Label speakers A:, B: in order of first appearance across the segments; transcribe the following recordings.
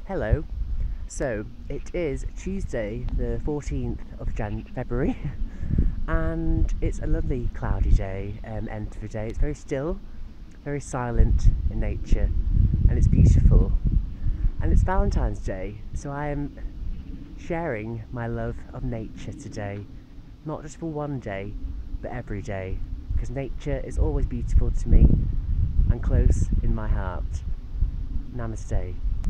A: Hello. So it is Tuesday the 14th of February and it's a lovely cloudy day, end of the day. It's very still, very silent in nature, and it's beautiful. And it's Valentine's Day, so I am sharing my love of nature today. Not just for one day, but every day, because nature is always beautiful to me and close in my heart. Namaste.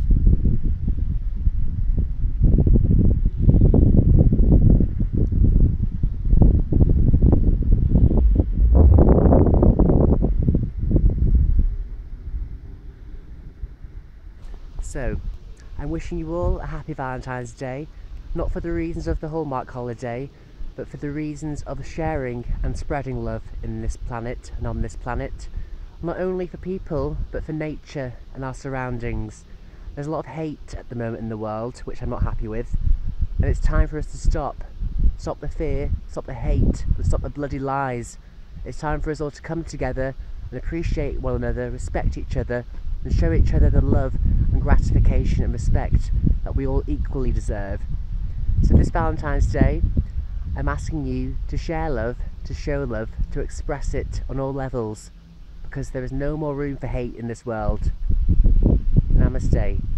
A: So, I'm wishing you all a happy Valentine's Day, not for the reasons of the Hallmark holiday, but for the reasons of sharing and spreading love in this planet and on this planet, not only for people, but for nature and our surroundings. There's a lot of hate at the moment in the world, which I'm not happy with, and it's time for us to stop the fear, stop the hate, and stop the bloody lies. It's time for us all to come together and appreciate one another, respect each other, and show each other the love and gratification and respect that we all equally deserve. So this Valentine's Day, I'm asking you to share love, to show love, to express it on all levels, because there is no more room for hate in this world. Namaste.